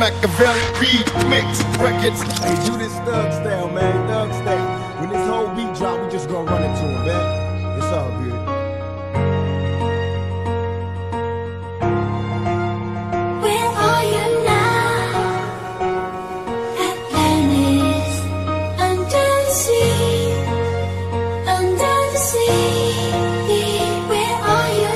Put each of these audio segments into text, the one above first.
Maklavelle remix records. Hey, do this thug style, man. Thug style. When this whole beat drop, we just gonna run into him, man. It's all good. Where are you now? Atlantis, under the sea, under the sea. Where are you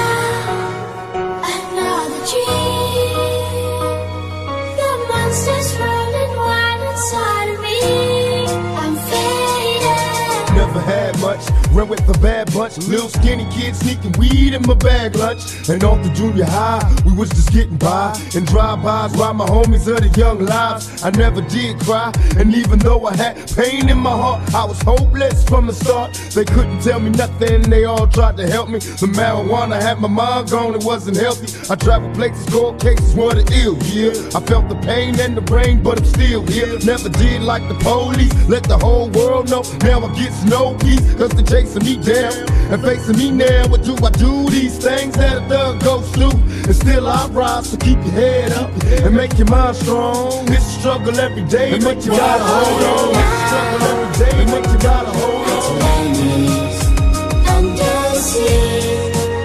now? Another dream. The monsters running wild inside of me. I'm faded. Never had much, ran with a bad bunch. Little skinny kid sneaking weed in my bag lunch. And off the junior high, we was just getting by. And drive-bys while my homies of the young lives. I never did cry, and even though I had pain in my heart, I was hopeless from the start. They couldn't tell me nothing, they all tried to help me. The marijuana had my mind gone, it wasn't healthy. I traveled places, cold cases were the ill, yeah. I felt the pain and the rain, but I'm still here. Never did like the police, let the whole world know. Now I get no peace, cause they're chasing me down and facing me now. What do I do? These things that a thug goes through, and still I rise. So keep your head up and make your mind strong. It's a struggle every day, and make you gotta hold on. It's a struggle every day, and make you gotta hold on. Atlantis, under the sea,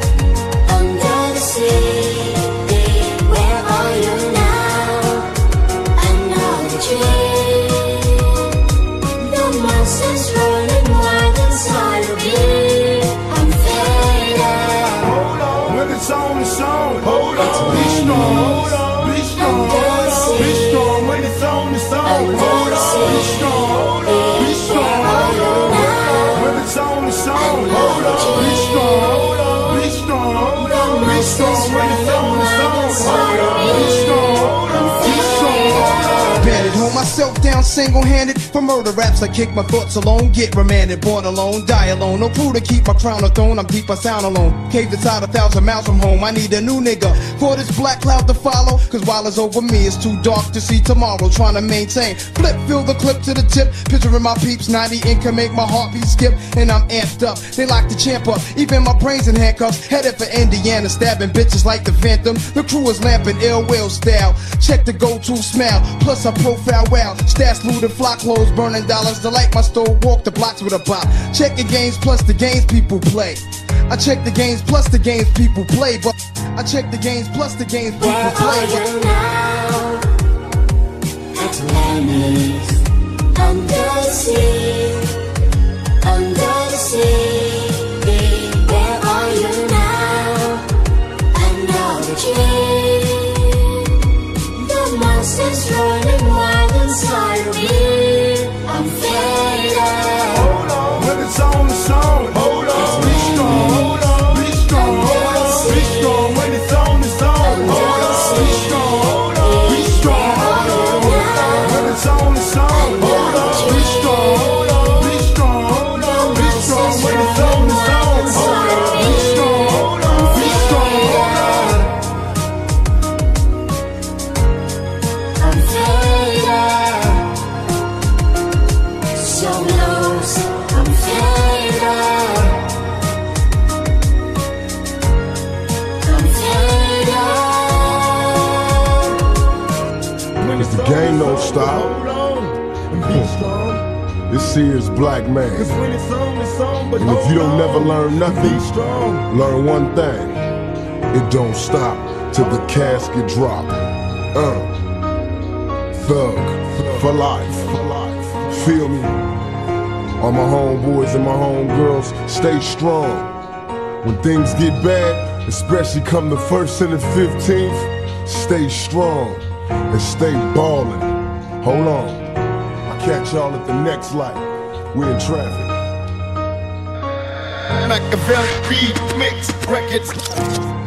under the sea. Where are you now? Another dream. The monsters running wild inside of me. I'm faded. Hold on, when it's on, it's on. Hold on, be strong. Hold on, be strong. Be strong when it's on, it's on. Hold on, be strong. Be strong. When it's on, it's on. Hold on, be strong. Be strong. Be strong when it's on, it's on. Hold on, be strong. Be strong. Bandit, hold myself down single-handed. For murder raps, I kick my thoughts alone. Get remanded, born alone, die alone. No crew to keep my crown or throne. I'm deep, I sound alone. Caved inside 1,000 miles from home. I need a new nigga for this black cloud to follow. Cause while it's over me, it's too dark to see tomorrow. Trying to maintain. Flip, fill the clip to the tip. Picturing my peeps, 90 ink can make my heartbeat skip. And I'm amped up. They lock the champ up. Even my brains in handcuffs. Headed for Indiana, stabbing bitches like the Phantom. The crew is lamping ill will style. Check the go-to smile. Plus I profile well. Stats looted, flock clothes, burning dollars. Delight my stove, walk the blocks with a bop. Check the games plus the games people play. I check the games plus the games people play, but I check the games plus the games people Where play. are you now? Atlantis, under the sea, under the sea. Where are you now? Another dream. The monsters running wild inside of me. I'm faded. Hold on, when it's on, it's on. Hold on, be strong. Hold on, be strong. Be strong when it's on, it's on. Hold on, be strong. Be strong. When it's on, it's on. Hold on, be strong. Be strong. Be strong when it's on, it's on. Hold on, be strong. Be strong. I'm faded. So loose, I'm faded. I'm faded. Cause the game don't stop. Hold on and be strong. This here is black man. Cause when it's on, but And if you don't never learn nothing, be strong. learn one thing. It don't stop till the casket drop. Thug for life. Feel me? All my homeboys and my homegirls, stay strong. When things get bad, especially come the 1st and the 15th, stay strong and stay ballin'. Hold on, I'll catch y'all at the next light. We're in traffic. Maklavelle remix records.